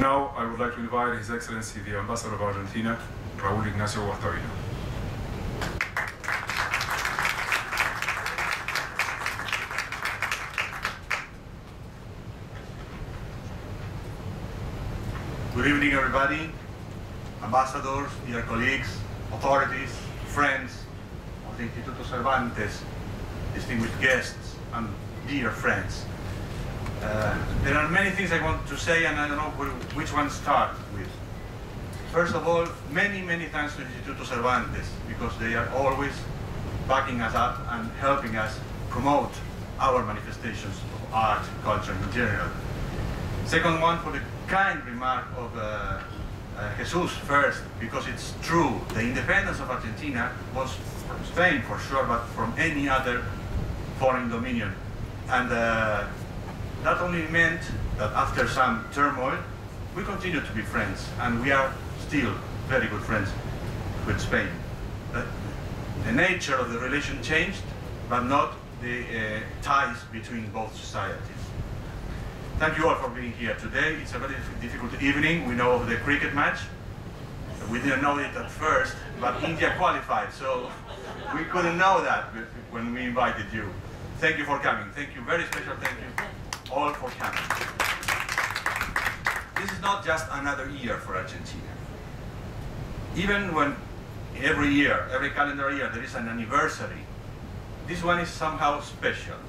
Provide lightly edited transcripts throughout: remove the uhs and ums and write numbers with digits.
now I would like to invite His Excellency the Ambassador of Argentina, Raúl Ignacio Guastavino. Good evening, everybody, ambassadors, dear colleagues, authorities, friends of the Instituto Cervantes, distinguished guests, and dear friends. There are many things I want to say, and I don't know which one to start with. First of all, many thanks to the Instituto Cervantes, because they are always backing us up and helping us promote our manifestations of art, culture in general. Second one, for the kind remark of Jesus first, because it's true, the independence of Argentina was from Spain for sure, but from any other foreign dominion. And that only meant that after some turmoil, we continue to be friends, and we are still very good friends with Spain. The nature of the relation changed, but not the ties between both societies. Thank you all for being here today. It's a very difficult evening. We know of the cricket match. We didn't know it at first, but India qualified, so we couldn't know that when we invited you. Thank you for coming. Thank you, very special thank you all for coming. This is not just another year for Argentina. Even when every year, every calendar year, there is an anniversary, this one is somehow special.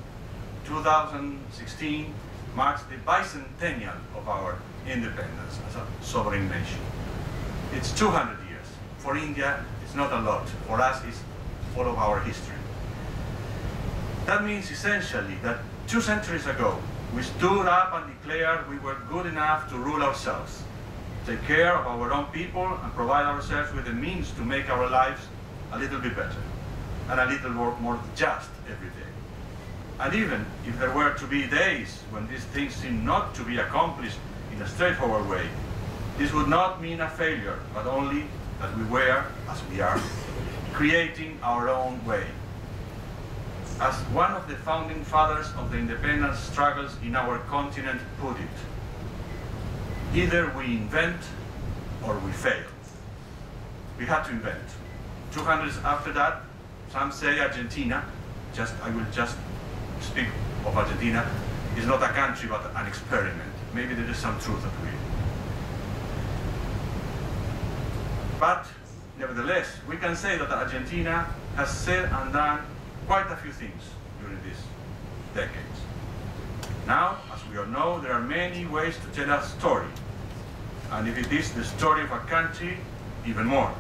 2016 marks the bicentennial of our independence as a sovereign nation. It's 200 years. For India, it's not a lot. For us, it's all of our history. That means essentially that 2 centuries ago, we stood up and declared we were good enough to rule ourselves, take care of our own people, and provide ourselves with the means to make our lives a little bit better and a little more just every day. And even if there were to be days when these things seem not to be accomplished in a straightforward way, this would not mean a failure, but only that we were, as we are, creating our own way. As one of the founding fathers of the independence struggles in our continent put it, either we invent or we fail. We had to invent. 200 years after that, some say Argentina, I will just speak of Argentina, is not a country but an experiment. Maybe there is some truth to it. But nevertheless, we can say that Argentina has said and done quite a few things during these decades. Now, as we all know, there are many ways to tell a story. And if it is the story of a country, even more.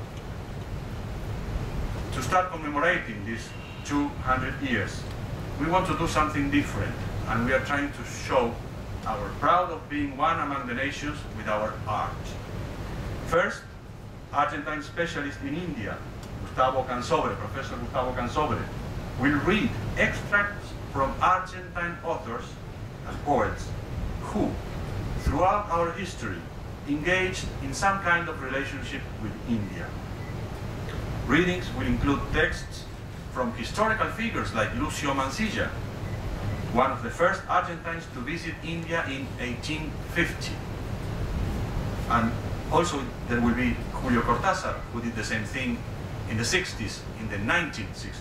To start commemorating these 200 years, we want to do something different, and we are trying to show our proud of being one among the nations with our art. First, Argentine specialist in India, Gustavo Cansobre, Professor Gustavo Cansobre, will read extracts from Argentine authors and poets who, throughout our history, engaged in some kind of relationship with India. Readings will include texts from historical figures like Lucio Mansilla, one of the first Argentines to visit India in 1850. And also there will be Julio Cortázar, who did the same thing in the 60s, in the 1960s.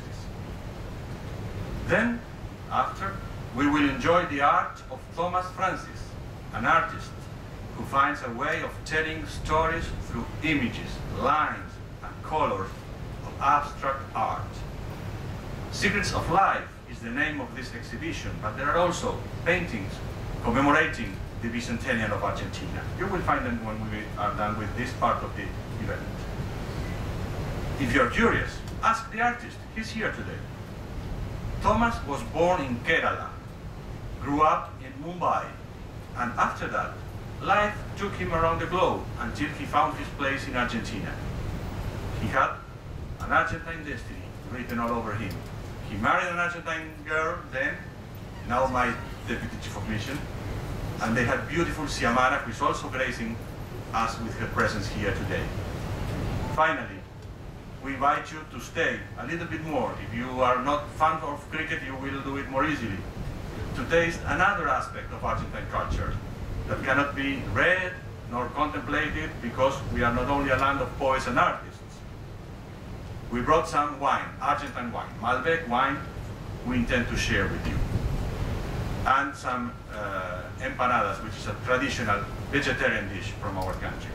Then, after, we will enjoy the art of Thomas Francis, an artist who finds a way of telling stories through images, lines, and colors of abstract art. Secrets of Life is the name of this exhibition, but there are also paintings commemorating the bicentennial of Argentina. You will find them when we are done with this part of the event. If you're curious, ask the artist. He's here today. Thomas was born in Kerala, grew up in Mumbai, and after that, life took him around the globe until he found his place in Argentina. He had an Argentine destiny written all over him. He married an Argentine girl then, now my deputy chief of mission, and they had beautiful Xiomara, who is also gracing us with her presence here today. Finally, we invite you to stay a little bit more. If you are not fond of cricket, you will do it more easily. To taste another aspect of Argentine culture that cannot be read nor contemplate it, because we are not only a land of poets and artists. We brought some wine, Argentine wine, Malbec wine, we intend to share with you. And some empanadas, which is a traditional vegetarian dish from our country.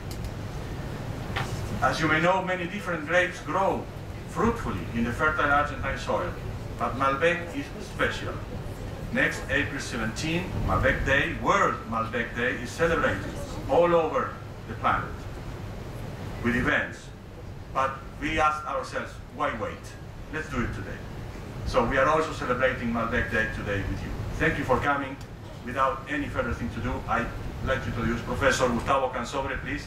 As you may know, many different grapes grow fruitfully in the fertile Argentine soil, but Malbec is special. Next, April 17, Malbec Day, World Malbec Day, is celebrated all over the planet with events. But we asked ourselves, why wait? Let's do it today. So we are also celebrating Malbec Day today with you. Thank you for coming. Without any further thing to do, I'd like to introduce Professor Gustavo Cansobre, please.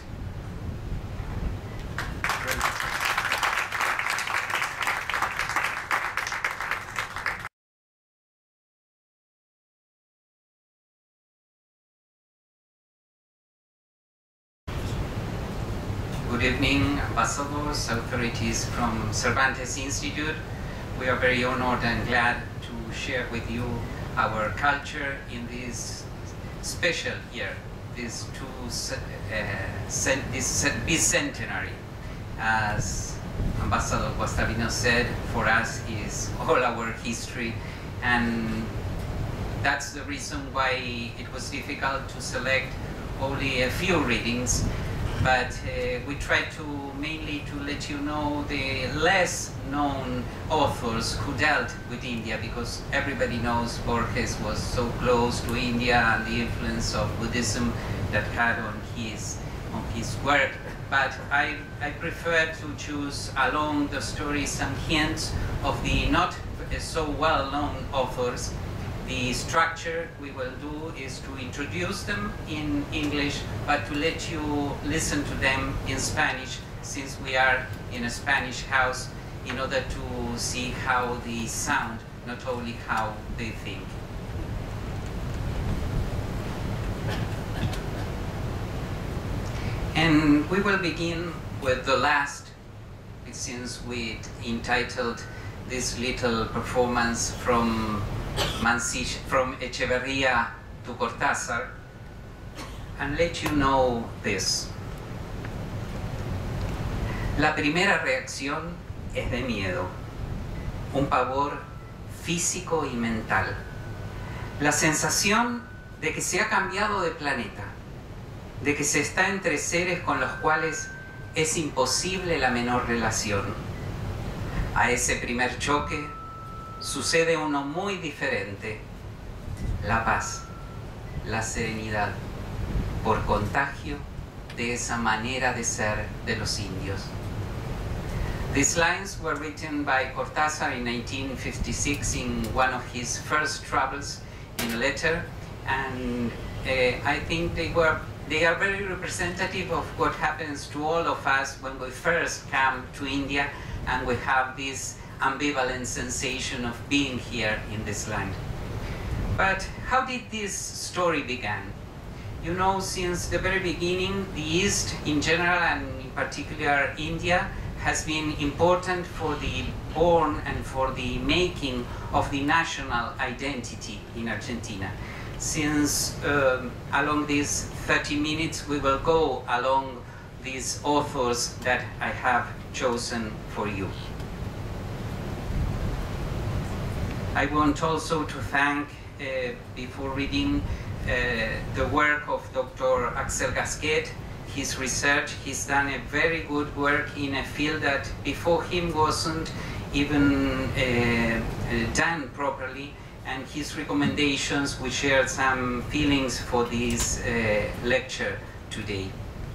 Good evening, ambassadors, authorities from Cervantes Institute. We are very honored and glad to share with you our culture in this special year, this bicentenary. As Ambassador Guastavino said, for us is all our history, and that's the reason why it was difficult to select only a few readings. But we try to mainly to let you know the less known authors who dealt with India, because everybody knows Borges was so close to India and the influence of Buddhism that had on his work. But I prefer to choose along the story some hints of the not so well-known authors. The structure we will do is to introduce them in English, but to let you listen to them in Spanish, since we are in a Spanish house, in order to see how they sound, not only how they think. And we will begin with the last, since we entitled this little performance from Echeverría to Cortázar, and let you know this. La primera reacción es de miedo, un pavor físico y mental, la sensación de que se ha cambiado de planeta, de que se está entre seres con los cuales es imposible la menor relación. A ese primer choque sucede uno muy diferente: la paz, la serenidad, por contagio de esa manera de ser de los indios. These lines were written by Cortázar in 1956 in one of his first travels, in a letter, and I think they are very representative of what happens to all of us when we first come to India and we have this ambivalent sensation of being here in this land. But how did this story begin? You know, since the very beginning, the East in general and in particular India has been important for the born and for the making of the national identity in Argentina. Since along these 30 minutes we will go along these authors that I have chosen for you. I want also to thank, before reading, the work of Dr. Axel Gasquet, his research. He's done a very good work in a field that before him wasn't even done properly, and his recommendations, we shared some feelings for this lecture today.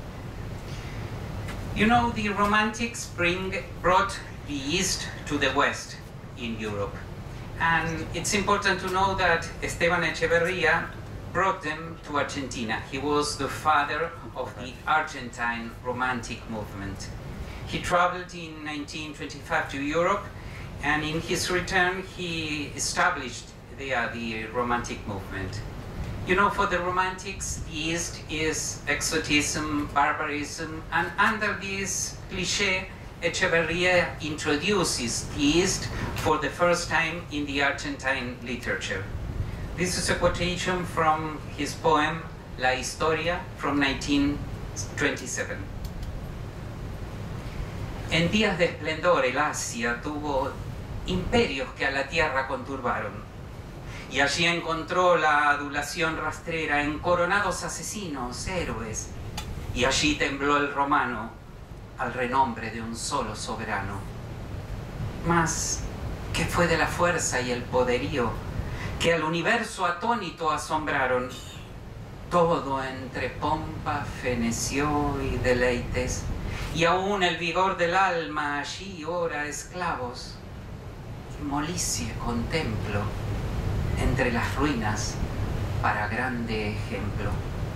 You know, the Romantics brought the East to the West in Europe. And it's important to know that Esteban Echeverría brought them to Argentina. He was the father of the Argentine Romantic movement. He traveled in 1925 to Europe, and in his return he established the Romantic movement. You know, for the Romantics, the East is exotism, barbarism, and under this cliché, Echeverría introduces the East for the first time in the Argentine literature. This is a quotation from his poem La Historia from 19 27. En días de esplendor el Asia tuvo imperios que a la tierra conturbaron, y allí encontró la adulación rastrera en coronados asesinos, héroes, y allí tembló el romano al renombre de un solo soberano. Mas, ¿qué fue de la fuerza y el poderío que al universo atónito asombraron? Todo entre pompa feneció y deleites, y aún el vigor del alma allí ora esclavos. Y molicie contemplo entre las ruinas para grande ejemplo.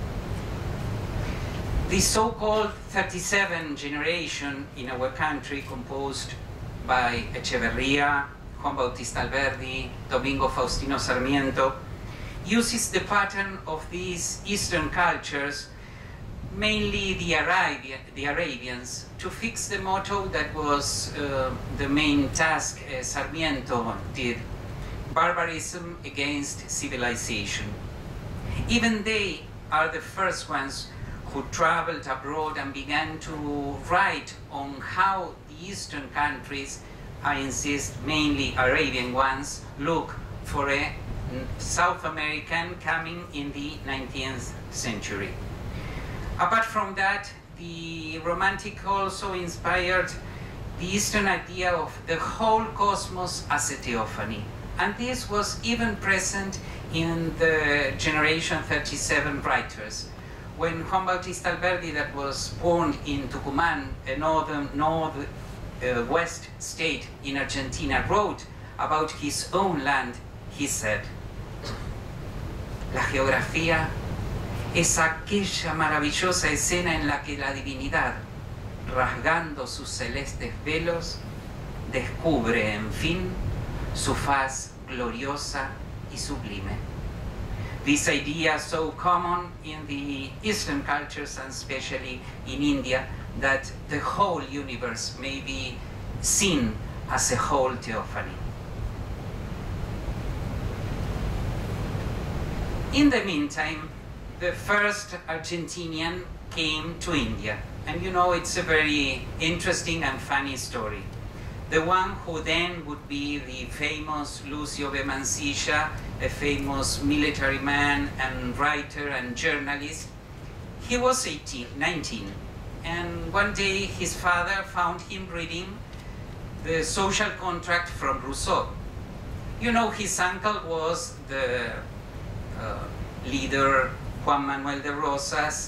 The so-called 37 generation in our country, composed by Echeverría, Juan Bautista Alberdi, Domingo Faustino Sarmiento, uses the pattern of these Eastern cultures, mainly the Arabians, to fix the motto that was the main task Sarmiento did: barbarism against civilization. Even they are the first ones who traveled abroad and began to write on how the Eastern countries, I insist mainly Arabian ones, look for a South American coming in the 19th century. Apart from that, the Romantic also inspired the Eastern idea of the whole cosmos as a theophany. And this was even present in the Generation 37 writers. When Juan Bautista Alberdi, that was born in Tucumán, a west state in Argentina, wrote about his own land, he said, "La geografía es aquella maravillosa escena en la que la divinidad, rasgando sus celestes velos, descubre, en fin, su faz gloriosa y sublime." This idea so common in the Eastern cultures, and especially in India, that the whole universe may be seen as a whole theophany. In the meantime, the first Argentinian came to India. And you know, it's a very interesting and funny story. The one who then would be the famous Lucio B. Mansilla, a famous military man and writer and journalist, he was 19. And one day his father found him reading the social contract from Rousseau. You know, his uncle was the leader Juan Manuel de Rosas,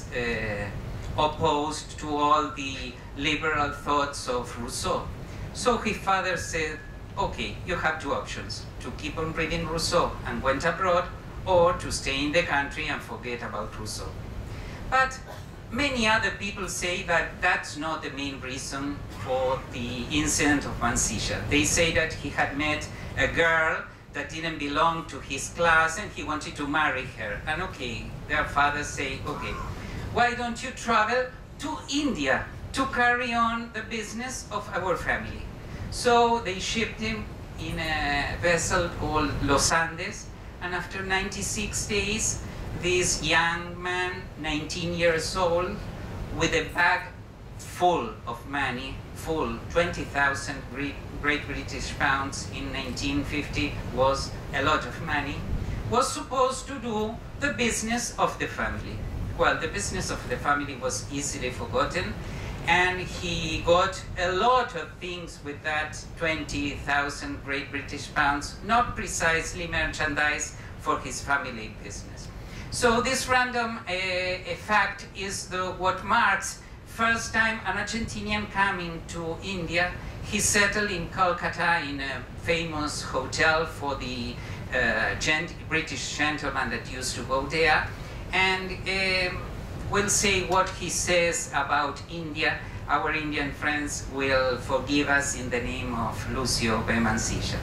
opposed to all the liberal thoughts of Rousseau. So his father said, okay, you have two options: to keep on reading Rousseau and went abroad, or to stay in the country and forget about Rousseau. But many other people say that that's not the main reason for the incident of Mansilla. They say that he had met a girl that didn't belong to his class and he wanted to marry her. And okay, their father say, okay, why don't you travel to India to carry on the business of our family? So they shipped him in a vessel called Los Andes, and after 96 days, this young man, 19 years old, with a bag full of money, 20,000 Great British pounds in 1950 was a lot of money, was supposed to do the business of the family. Well, the business of the family was easily forgotten, and he got a lot of things with that 20,000 Great British pounds, not precisely merchandise for his family business. So this random fact is what marks first time an Argentinian coming to India. He settled in Calcutta in a famous hotel for the British gentlemen that used to go there, and we'll say what he says about India. Our Indian friends will forgive us in the name of Lucio B. Mansilla.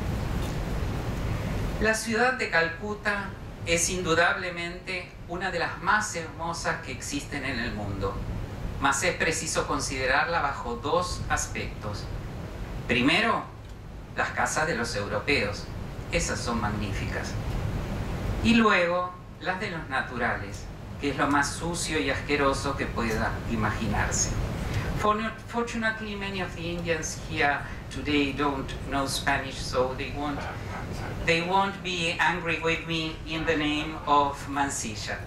La ciudad de Calcuta es indudablemente una de las más hermosas que existen en el mundo, mas es preciso considerarla bajo dos aspectos. Primero, las casas de los europeos, esas son magníficas. Y luego, las de los naturales, que es lo más sucio y asqueroso que pueda imaginarse. Fortunately, many of the Indians here today don't know Spanish, so they won't be angry with me in the name of Mansilla.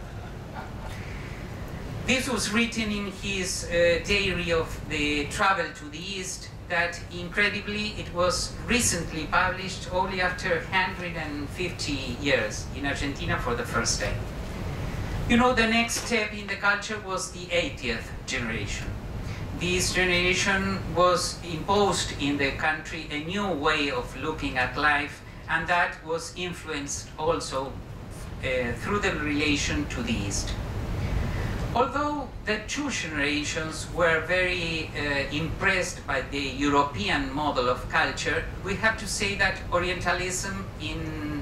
This was written in his diary of the travel to the East, that incredibly it was recently published only after 150 years in Argentina for the first time. You know, the next step in the culture was the 80th generation. This generation was imposed in the country a new way of looking at life, and that was influenced also through the relation to the East. Although the two generations were very impressed by the European model of culture, we have to say that Orientalism in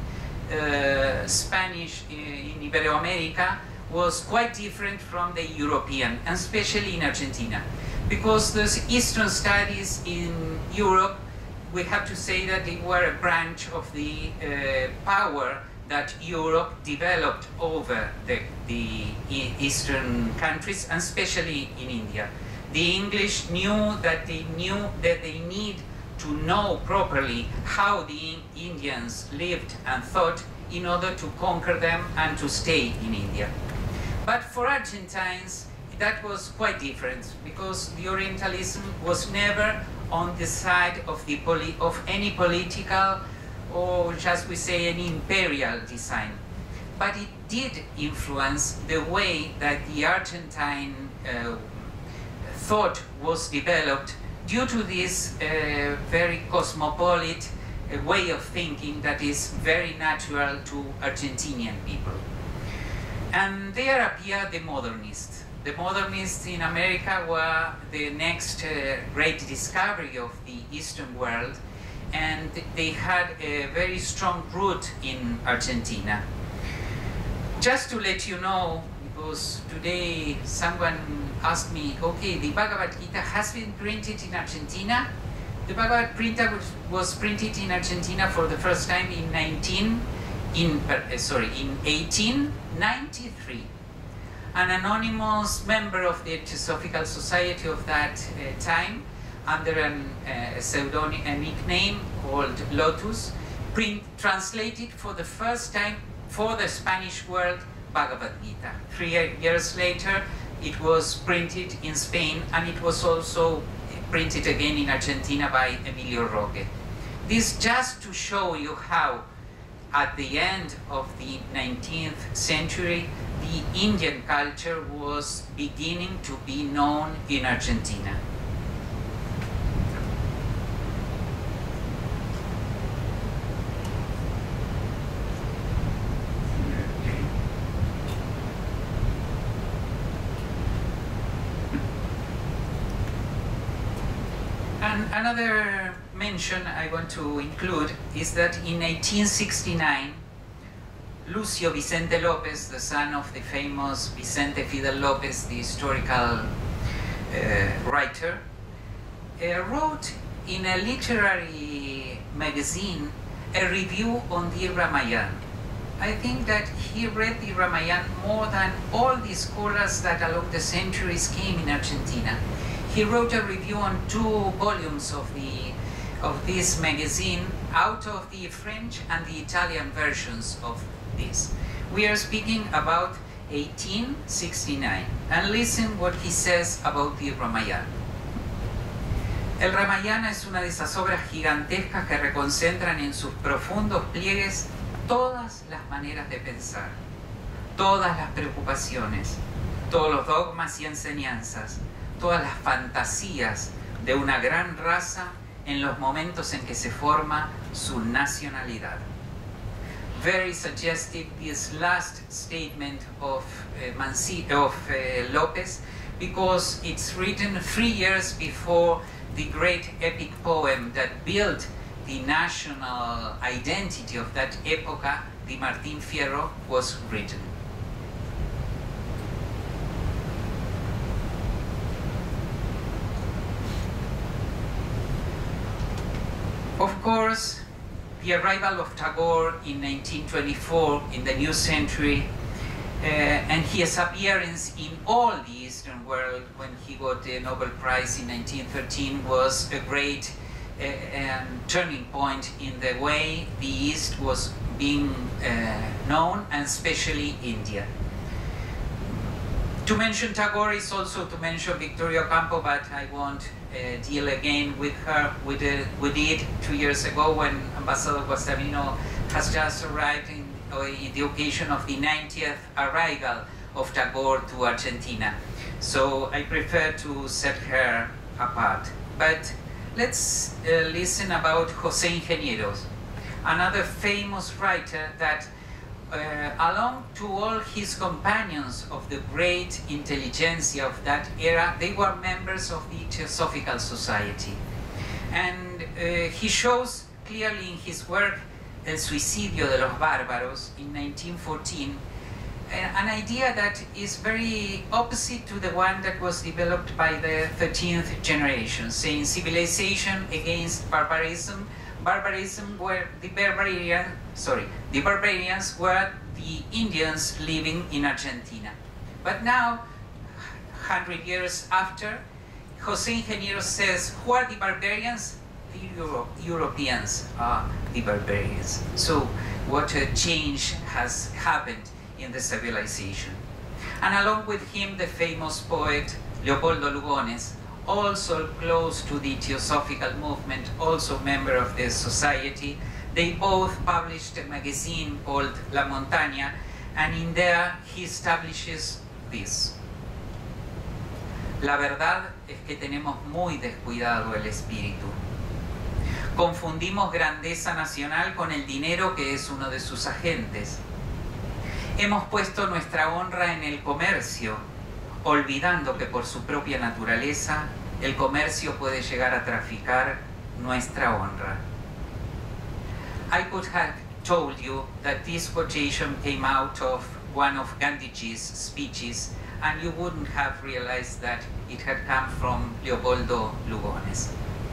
Spanish, in Iberoamerica, was quite different from the European, and especially in Argentina. Because those Eastern studies in Europe, we have to say that they were a branch of the power that Europe developed over the Eastern countries, and especially in India. The English knew that they need to know properly how the Indians lived and thought in order to conquer them and to stay in India. But for Argentines, that was quite different, because the Orientalism was never on the side of any political, or just we say an imperial design. But it did influence the way that the Argentine thought was developed due to this very cosmopolitan way of thinking that is very natural to Argentinian people. And there appear the modernists. The modernists in America were the next great discovery of the Eastern world, and they had a very strong root in Argentina. Just to let you know, because today someone asked me, okay, the Bhagavad Gita has been printed in Argentina. The Bhagavad Gita was printed in Argentina for the first time in 1893. An anonymous member of the Theosophical Society of that time, under a nickname called Lotus, translated for the first time for the Spanish world Bhagavad Gita. 3 years later, it was printed in Spain, and it was also printed again in Argentina by Emilio Roque. This just to show you how, at the end of the 19th century, the Indian culture was beginning to be known in Argentina. And another mention I want to include is that in 1869, Lucio Vicente López, the son of the famous Vicente Fidel López, the historical writer, wrote in a literary magazine a review on the Ramayana. I think that he read the Ramayana more than all the scholars that along the centuries came in Argentina. He wrote a review on 2 volumes of this magazine out of the French and the Italian versions of this. We are speaking about 1869, and listen what he says about the Ramayana. El Ramayana es una de esas obras gigantescas que reconcentran en sus profundos pliegues todas las maneras de pensar, todas las preocupaciones, todos los dogmas y enseñanzas, todas las fantasías de una gran raza en los momentos en que se forma su nacionalidad. Very suggestive this last statement of López, because it's written 3 years before the great epic poem that built the national identity of that época, the Martín Fierro, was written. Of course, the arrival of Tagore in 1924 in the new century and his appearance in all the Eastern world when he got the Nobel Prize in 1913 was a great turning point in the way the East was being known, and especially India. To mention Tagore is also to mention Victoria Ocampo, but I won't deal again with her. We did 2 years ago when Ambassador Guastavino has just arrived in the occasion of the 90th arrival of Tagore to Argentina. So I prefer to set her apart. But let's listen about José Ingenieros, another famous writer that along to all his companions of the great intelligentsia of that era, they were members of the Theosophical Society. And he shows clearly in his work El Suicidio de los Bárbaros in 1914 an idea that is very opposite to the one that was developed by the 13th generation, saying civilization against barbarism. Barbarism were the barbarians were the Indians living in Argentina. But now, 100 years after, José Ingenieros says, who are the barbarians? The Europeans are the barbarians. So what a change has happened in the civilization. And along with him, the famous poet Leopoldo Lugones, also close to the Theosophical movement, also member of the society. They both published a magazine called La Montaña, and in there he establishes this. La verdad es que tenemos muy descuidado el espíritu. Confundimos grandeza nacional con el dinero que es uno de sus agentes. Hemos puesto nuestra honra en el comercio, olvidando que por su propia naturaleza el comercio puede llegar a traficar nuestra honra. I could have told you that this quotation came out of one of Gandhiji's speeches, and you wouldn't have realized that it had come from Leopoldo Lugones.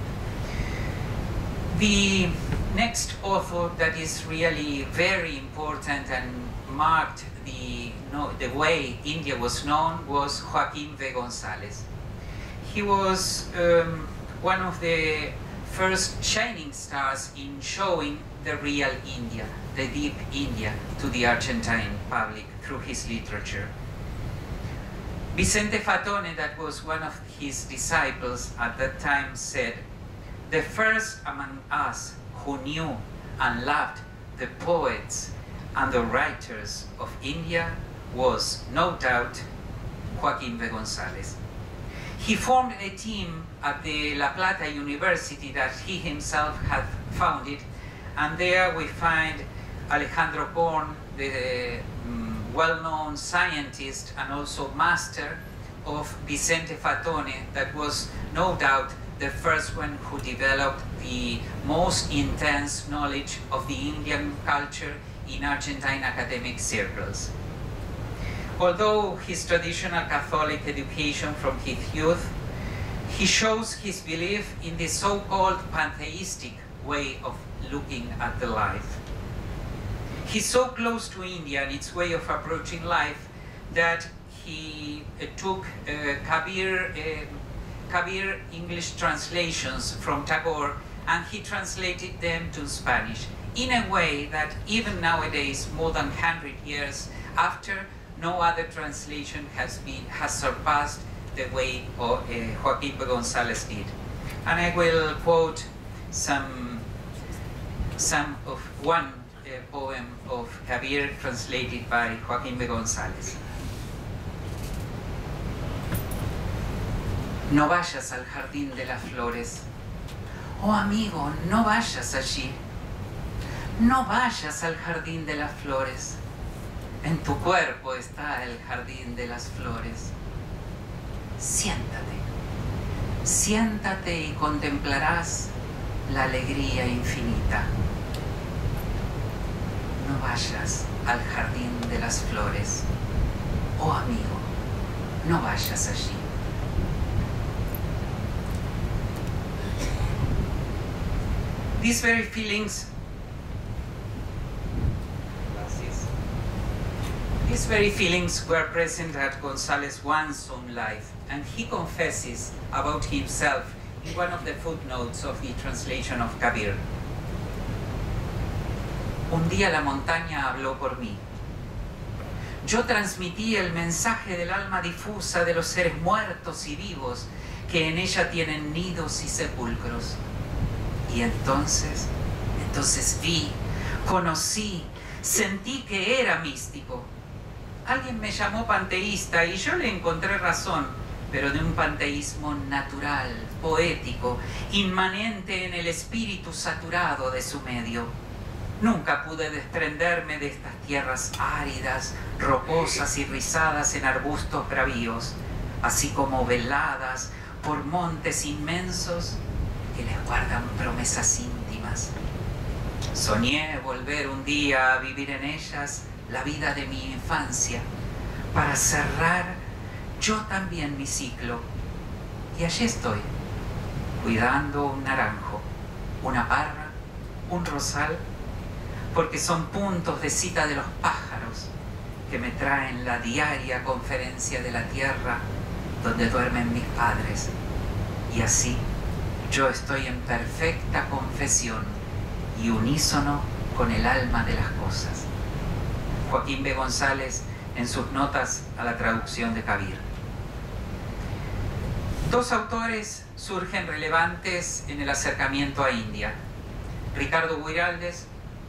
The next author that is really very important and marked the way India was known was Joaquín V. González. He was one of the first shining stars in showing the real India, the deep India, to the Argentine public through his literature. Vicente Fatone, that was one of his disciples at that time, said, "The first among us who knew and loved the poets and the writers of India was, no doubt, Joaquín V. González." He formed a team at the La Plata University that he himself had founded, and there we find Alejandro Korn, the well-known scientist and also master of Vicente Fatone, that was no doubt the first one who developed the most intense knowledge of the Indian culture in Argentine academic circles. Although his traditional Catholic education from his youth, he shows his belief in the so-called pantheistic way of looking at the life. He's so close to India and its way of approaching life that he took Kabir English translations from Tagore, and he translated them to Spanish in a way that even nowadays, more than 100 years after, no other translation has surpassed the way Joaquín V. González did. And I will quote one poem of Kabir translated by Joaquín V. González. No vayas al jardín de las flores. Oh amigo, no vayas allí. No vayas al jardín de las flores. En tu cuerpo está el jardín de las flores. Siéntate. Siéntate y contemplarás la alegría infinita. No vayas al jardín de las flores. Oh amigo, no vayas allí. These very feelings, These very feelings were present at González one's own life, and he confesses about himself in one of the footnotes of the translation of Kabir. Un día la montaña habló por mí. Yo transmití el mensaje del alma difusa de los seres muertos y vivos que en ella tienen nidos y sepulcros. Y entonces vi, conocí, sentí que era místico. Alguien me llamó panteísta y yo le encontré razón, pero de un panteísmo natural, poético, inmanente en el espíritu saturado de su medio. Nunca pude desprenderme de estas tierras áridas, rocosas y rizadas en arbustos bravíos, así como veladas por montes inmensos que les guardan promesas íntimas. Soñé volver un día a vivir en ellas la vida de mi infancia, para cerrar yo también mi ciclo. Y allí estoy, cuidando un naranjo, una parra, un rosal, porque son puntos de cita de los pájaros que me traen la diaria conferencia de la tierra donde duermen mis padres. Y así yo estoy en perfecta confesión y unísono con el alma de las cosas. Joaquín B. González en sus notas a la traducción de Kabir. Dos autores surgen relevantes en el acercamiento a India. Ricardo Guiraldes,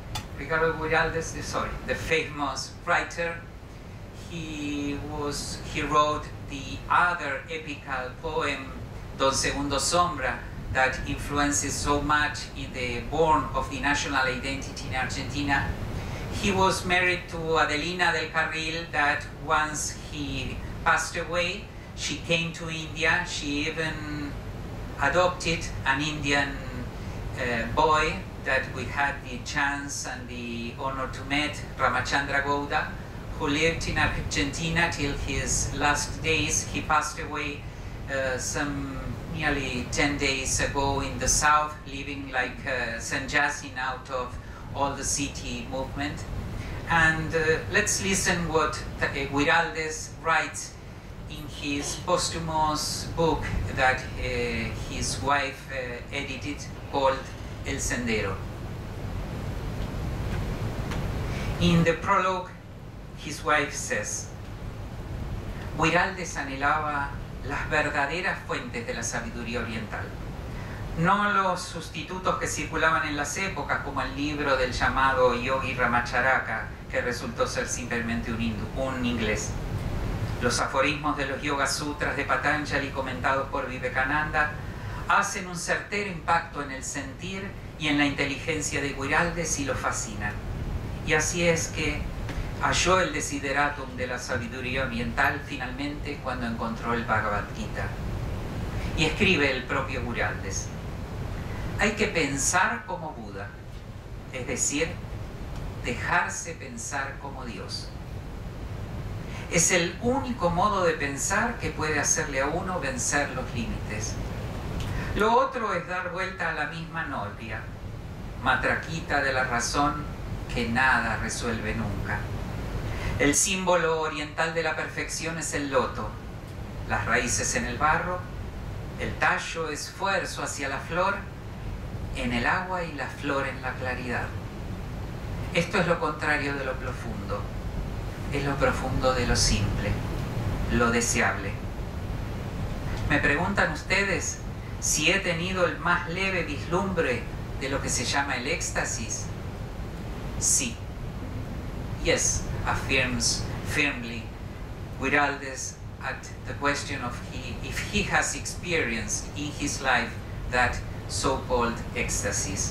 the famous writer, he wrote the other epical poem, Don Segundo Sombra, that influences so much in the born of the national identity in Argentina. He was married to Adelina del Carril, that once he passed away, she came to India. She even adopted an Indian boy that we had the chance and the honor to meet, Ramachandra Gowda, who lived in Argentina till his last days. He passed away some nearly 10 days ago in the south, living like sannyasin out of all the city movement. And let's listen what Guiraldes writes in his posthumous book that his wife edited, called El Sendero. In the prologue, his wife says, Guiraldes anhelaba las verdaderas fuentes de la sabiduría oriental, no los sustitutos que circulaban en las épocas, como el libro del llamado Yogi Ramacharaka, que resultó ser simplemente un inglés. Los aforismos de los Yoga Sutras de Patanjali comentados por Vivekananda hacen un certero impacto en el sentir y en la inteligencia de Guiraldes y lo fascinan. Y así es que halló el desideratum de la sabiduría oriental finalmente cuando encontró el Bhagavad Gita. Y escribe el propio Guiraldes: hay que pensar como Buda, es decir, dejarse pensar como Dios. Es el único modo de pensar que puede hacerle a uno vencer los límites. Lo otro es dar vuelta a la misma novia, matraquita de la razón que nada resuelve nunca. El símbolo oriental de la perfección es el loto, las raíces en el barro, el tallo esfuerzo hacia la flor, en el agua y la flor en la claridad. Esto es lo contrario de lo profundo, es lo profundo de lo simple, lo deseable. Me preguntan ustedes si he tenido el más leve vislumbre de lo que se llama el éxtasis. Sí. Yes, affirms firmly Guiraldes at the question of if he has experienced in his life that so-called éxtasis.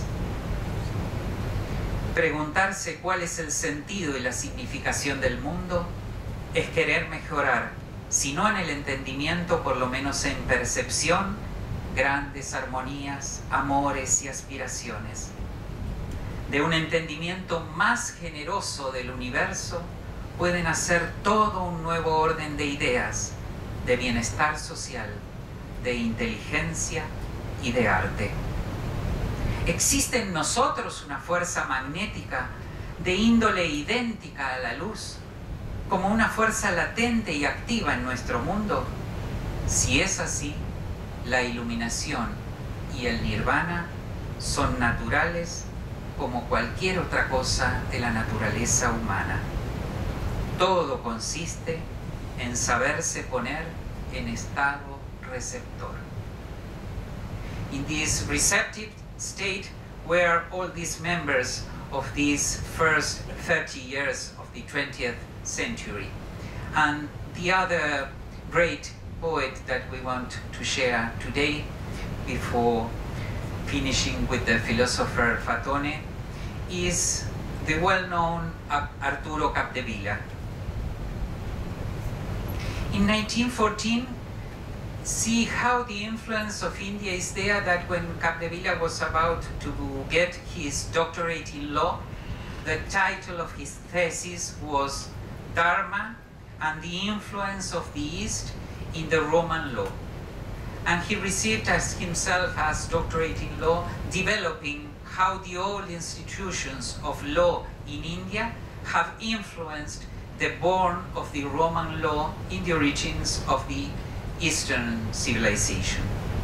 Preguntarse cuál es el sentido y la significación del mundo es querer mejorar, si no en el entendimiento, por lo menos en percepción, grandes armonías, amores y aspiraciones. De un entendimiento más generoso del universo puede nacer todo un nuevo orden de ideas, de bienestar social, de inteligencia y de arte. Existe en nosotros una fuerza magnética de índole idéntica a la luz, como una fuerza latente y activa en nuestro mundo? Si es así, la iluminación y el nirvana son naturales como cualquier otra cosa de la naturaleza humana. Todo consiste en saberse poner en estado receptor. In this receptive state were all these members of these first 30 years of the 20th century. And the other great poet that we want to share today, before finishing with the philosopher Fatone, is the well-known Arturo Capdevila. In 1914, see how the influence of India is there, that when Capdevila was about to get his doctorate in law, the title of his thesis was Dharma and the Influence of the East in the Roman Law. And he received as himself as doctorate in law, developing how the old institutions of law in India have influenced the born of the Roman law in the origins of the Eastern civilization.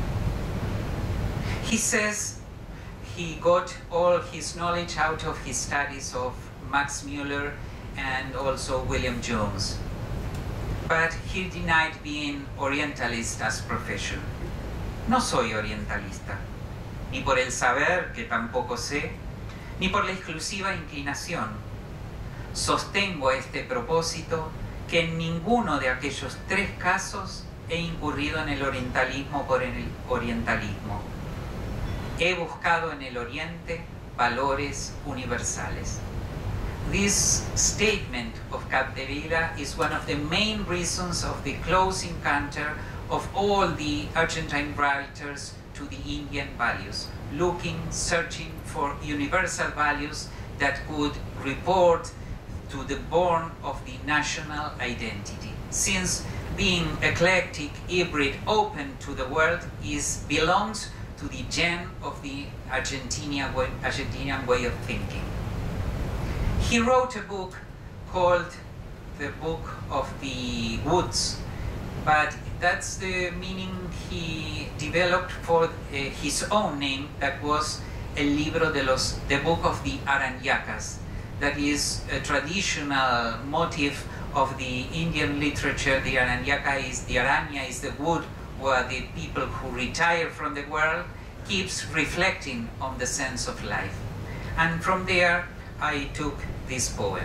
He says he got all his knowledge out of his studies of Max Muller and also William Jones. But he denied being Orientalist as profession. No soy orientalista, ni por el saber, que tampoco sé, ni por la exclusiva inclinación. Sostengo este propósito que en ninguno de aquellos tres casos he incurrido en el orientalismo por el orientalismo. He buscado en el Oriente valores universales. This statement of Capdevila is one of the main reasons of the close encounter of all the Argentine writers to the Indian values, searching for universal values that could report to the born of the national identity. Since being eclectic, hybrid, open to the world belongs to the gen of the Argentinian way of thinking. He wrote a book called The Book of the Woods, but that's the meaning he developed for his own name, that was El Libro de the Book of the Aranyacas. That is a traditional motif of the Indian literature. The Aranyaka the Aranya is the wood where the people who retire from the world keeps reflecting on the sense of life. And from there I took this poem.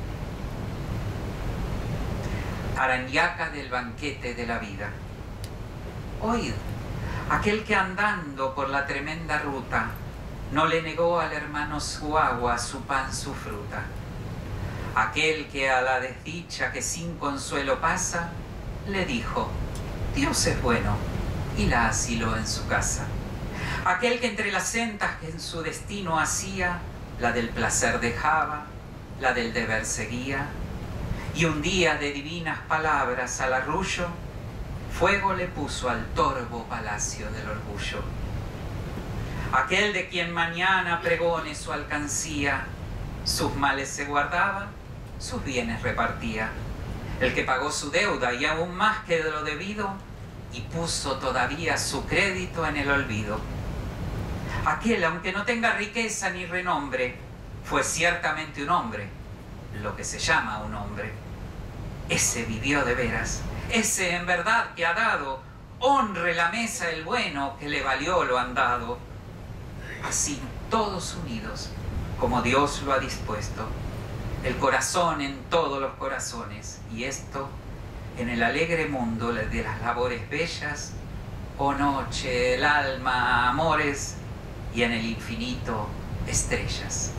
Aranyaka del banquete de la vida. Oíd, aquel que andando por la tremenda ruta no le negó al hermano su agua, su pan, su fruta. Aquel que a la desdicha que sin consuelo pasa, le dijo, Dios es bueno, y la asiló en su casa. Aquel que entre las sentas que en su destino hacía, la del placer dejaba, la del deber seguía, y un día de divinas palabras al arrullo, fuego le puso al torvo palacio del orgullo. Aquel de quien mañana pregone su alcancía, sus males se guardaba, sus bienes repartía. El que pagó su deuda y aún más que de lo debido, y puso todavía su crédito en el olvido. Aquel, aunque no tenga riqueza ni renombre, fue ciertamente un hombre, lo que se llama un hombre. Ese vivió de veras, ese en verdad que ha dado, honre la mesa el bueno que le valió lo andado. Así, todos unidos, como Dios lo ha dispuesto, el corazón en todos los corazones, y esto en el alegre mundo de las labores bellas, oh noche, el alma, amores, y en el infinito, estrellas.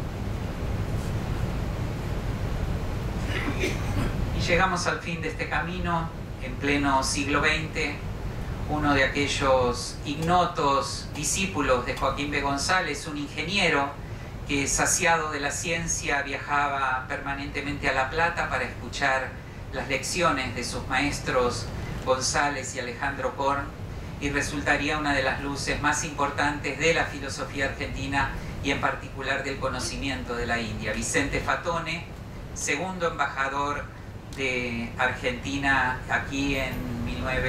Y llegamos al fin de este camino, en pleno siglo XX, uno de aquellos ignotos discípulos de Joaquín B. González, un ingeniero que, saciado de la ciencia, viajaba permanentemente a La Plata para escuchar las lecciones de sus maestros González y Alejandro Korn, y resultaría una de las luces más importantes de la filosofía argentina y en particular del conocimiento de la India. Vicente Fatone, segundo embajador de Argentina aquí en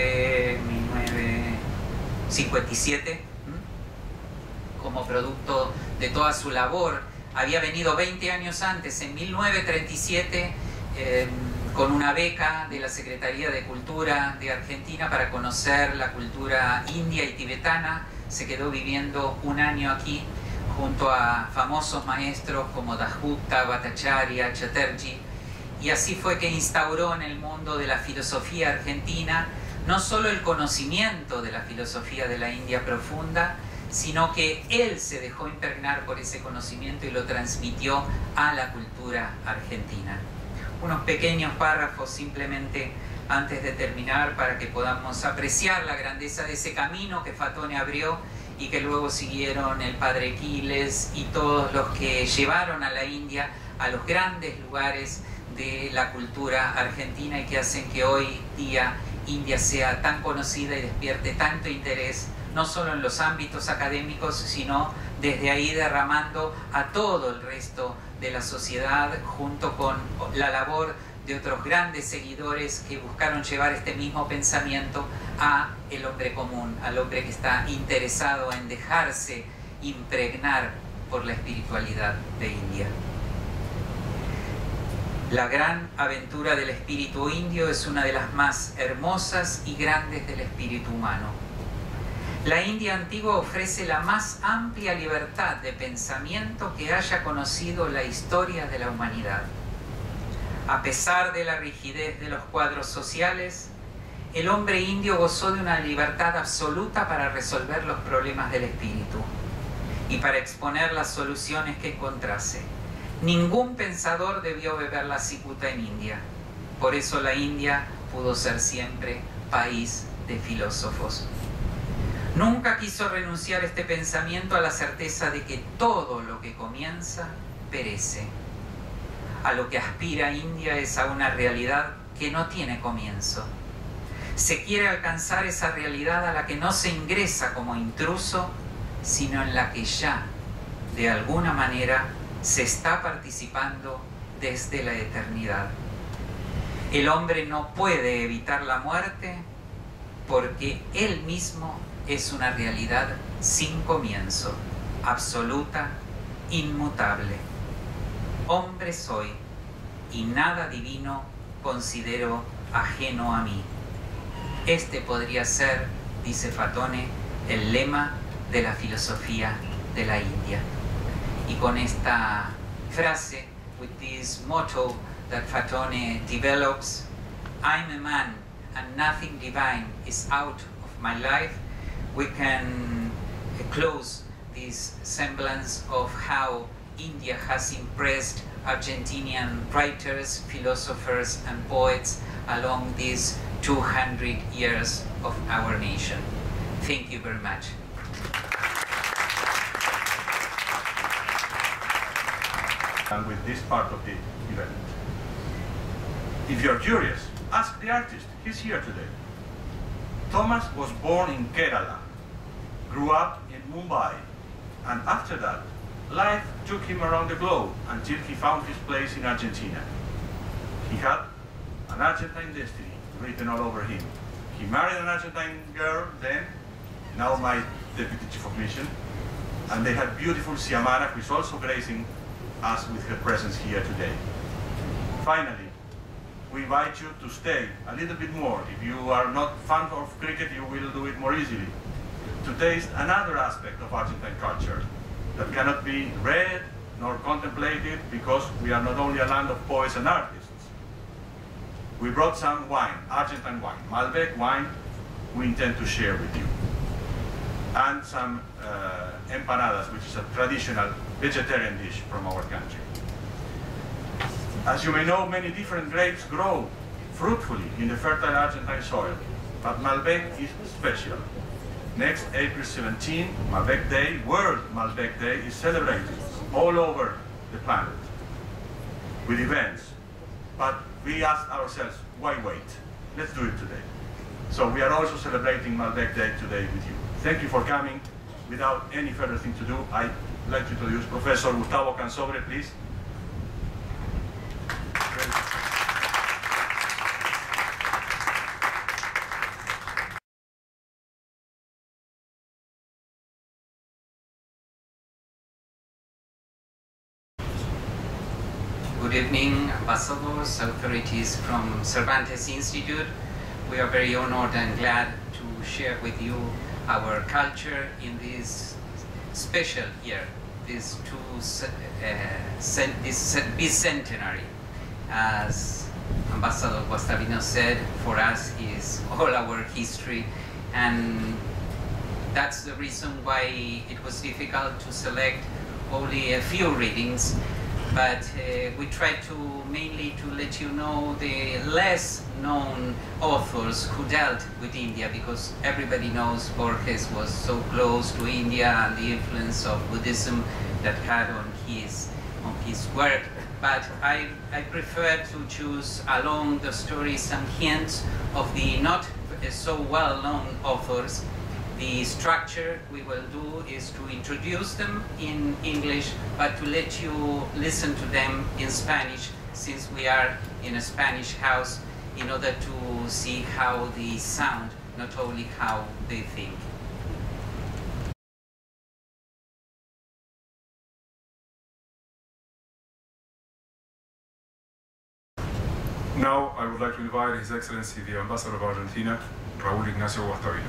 1957, como producto de toda su labor. Había venido 20 años antes, en 1937, con una beca de la Secretaría de Cultura de Argentina para conocer la cultura india y tibetana. Se quedó viviendo un año aquí junto a famosos maestros como Dasgupta, Bhattacharya, Chatterjee, y así fue que instauró en el mundo de la filosofía argentina no solo el conocimiento de la filosofía de la India profunda, sino que él se dejó impregnar por ese conocimiento y lo transmitió a la cultura argentina. Unos pequeños párrafos simplemente antes de terminar para que podamos apreciar la grandeza de ese camino que Fatone abrió y que luego siguieron el padre Quiles y todos los que llevaron a la India a los grandes lugares de la cultura argentina y que hacen que hoy día India sea tan conocida y despierte tanto interés, no solo en los ámbitos académicos, sino desde ahí derramando a todo el resto de la sociedad, junto con la labor de otros grandes seguidores que buscaron llevar este mismo pensamiento a el hombre común, al hombre que está interesado en dejarse impregnar por la espiritualidad de India. La gran aventura del espíritu indio es una de las más hermosas y grandes del espíritu humano. La India antigua ofrece la más amplia libertad de pensamiento que haya conocido la historia de la humanidad. A pesar de la rigidez de los cuadros sociales, el hombre indio gozó de una libertad absoluta para resolver los problemas del espíritu y para exponer las soluciones que encontrase. Ningún pensador debió beber la cicuta en India. Por eso la India pudo ser siempre país de filósofos. Nunca quiso renunciar este pensamiento a la certeza de que todo lo que comienza perece. A lo que aspira India es a una realidad que no tiene comienzo. Se quiere alcanzar esa realidad a la que no se ingresa como intruso, sino en la que ya, de alguna manera, se está participando desde la eternidad. El hombre no puede evitar la muerte porque él mismo es una realidad sin comienzo, absoluta, inmutable. Hombre soy y nada divino considero ajeno a mí. Este podría ser, dice Fatone, el lema de la filosofía de la India. Y con esta frase, with this motto that Fatone develops, I'm a man and nothing divine is out of my life, we can close this semblance of how India has impressed Argentinian writers, philosophers and poets along these 200 years of our nation. Thank you very much. And with this part of the event. If you're curious, ask the artist. He's here today. Thomas was born in Kerala, grew up in Mumbai, and after that, life took him around the globe until he found his place in Argentina. He had an Argentine destiny written all over him. He married an Argentine girl then, now my deputy chief of mission, and they had beautiful Siamara, who is also gracing us with her presence here today. Finally, we invite you to stay a little bit more. If you are not fond of cricket, you will do it more easily. To taste another aspect of Argentine culture that cannot be read nor contemplated because we are not only a land of poets and artists. We brought some wine, Argentine wine, Malbec wine, we intend to share with you. And some empanadas, which is a traditional vegetarian dish from our country. As you may know, many different grapes grow fruitfully in the fertile Argentine soil, but Malbec is special. Next, April 17, Malbec Day, World Malbec Day, is celebrated all over the planet with events. But we asked ourselves, why wait? Let's do it today. So we are also celebrating Malbec Day today with you. Thank you for coming. Without any further thing to do, I'd like to introduce Professor Gustavo Cansobre, please. Good evening, ambassadors, authorities from Cervantes Institute. We are very honored and glad to share with you our culture in this special year, this bicentenary. As Ambassador Guastavino said, for us is all our history, and that's the reason why it was difficult to select only a few readings, but we tried to mainly to let you know the less known authors who dealt with India, because everybody knows Borges was so close to India and the influence of Buddhism that had on his work. But I prefer to choose along the story some hints of the not so well-known authors. The structure we will do is to introduce them in English, but to let you listen to them in Spanish, since we are in a Spanish house, in order to see how they sound, not only how they think. Now, I would like to invite His Excellency the Ambassador of Argentina, Raúl Ignacio Guastavino.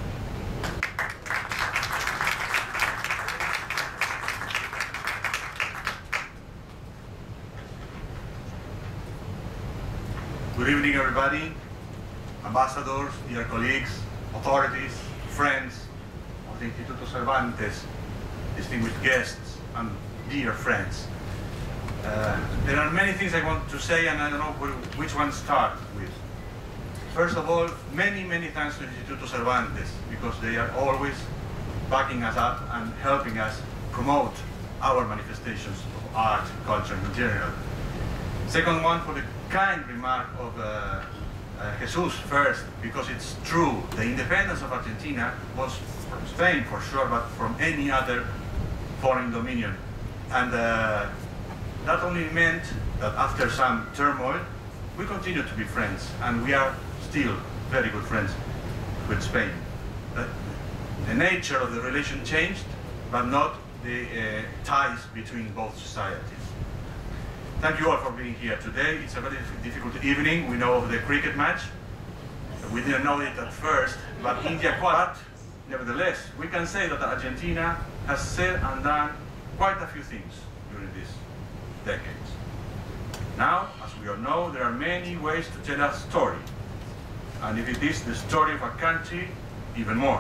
Good evening, everybody, ambassadors, dear colleagues, authorities, friends of the Instituto Cervantes, distinguished guests, and dear friends. There are many things I want to say, and I don't know which one to start with. First of all, many thanks to the Instituto Cervantes, because they are always backing us up and helping us promote our manifestations of art, culture in general. Second one, for the kind remark of Jesus first, because it's true, the independence of Argentina was from Spain for sure, but from any other foreign dominion. And that only meant that after some turmoil, we continue to be friends, and we are still very good friends with Spain. The nature of the relation changed, but not the ties between both societies. Thank you all for being here today. It's a very difficult evening. We know of the cricket match. We didn't know it at first, but India quite. Nevertheless, we can say that Argentina has said and done quite a few things during these decades. Now, as we all know, there are many ways to tell a story. And if it is the story of a country, even more.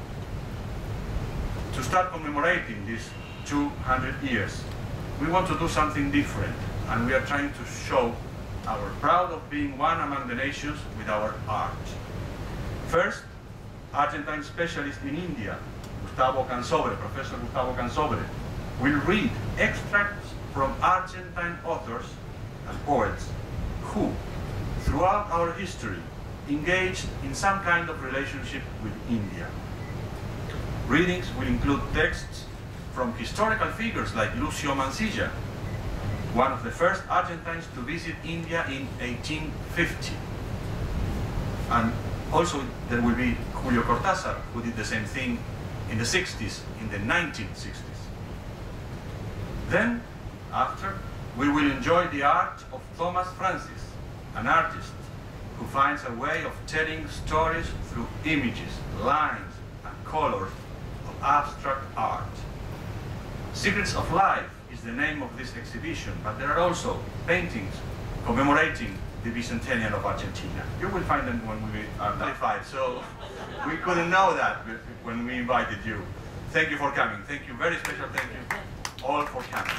To start commemorating these 200 years, we want to do something different. And we are trying to show our proud of being one among the nations with our art. First, Argentine specialist in India, Gustavo Cansobre, Professor Gustavo Cansobre, will read extracts from Argentine authors and poets who, throughout our history, engaged in some kind of relationship with India. Readings will include texts from historical figures like Lucio Mansilla, one of the first Argentines to visit India in 1850. And also there will be Julio Cortázar, who did the same thing in the 60s, in the 1960s. Then, after, we will enjoy the art of Thomas Francis, an artist who finds a way of telling stories through images, lines, and colors of abstract art. Secrets of Life is the name of this exhibition, but there are also paintings commemorating the bicentennial of Argentina. You will find them when we are 95, so we couldn't know that when we invited you. Thank you for coming. Thank you, very special thank you all for coming.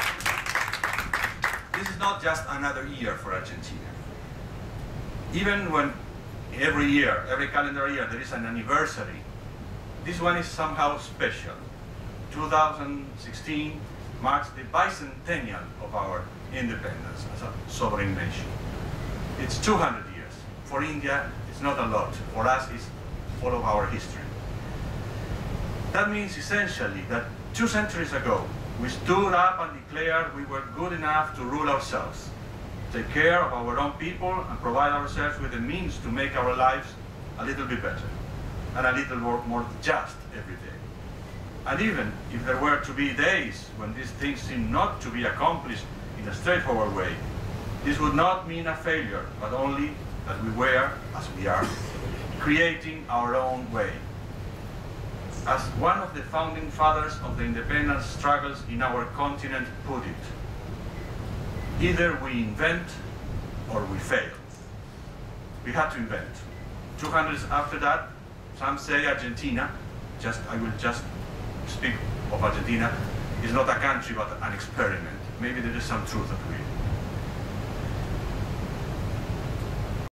This is not just another year for Argentina. Even when every year, every calendar year, there is an anniversary, this one is somehow special. 2016 marks the bicentennial of our independence as a sovereign nation. It's 200 years. For India, it's not a lot. For us, it's all of our history. That means essentially that 2 centuries ago, we stood up and declared we were good enough to rule ourselves, take care of our own people, and provide ourselves with the means to make our lives a little bit better and a little more just every day. And even if there were to be days when these things seem not to be accomplished in a straightforward way, this would not mean a failure, but only that we were, as we are, creating our own way. As one of the founding fathers of the independence struggles in our continent put it, either we invent or we fail. We had to invent. 200 years after that, some say Argentina, I will just speak of Argentina, is not a country but an experiment. Maybe there is some truth to it.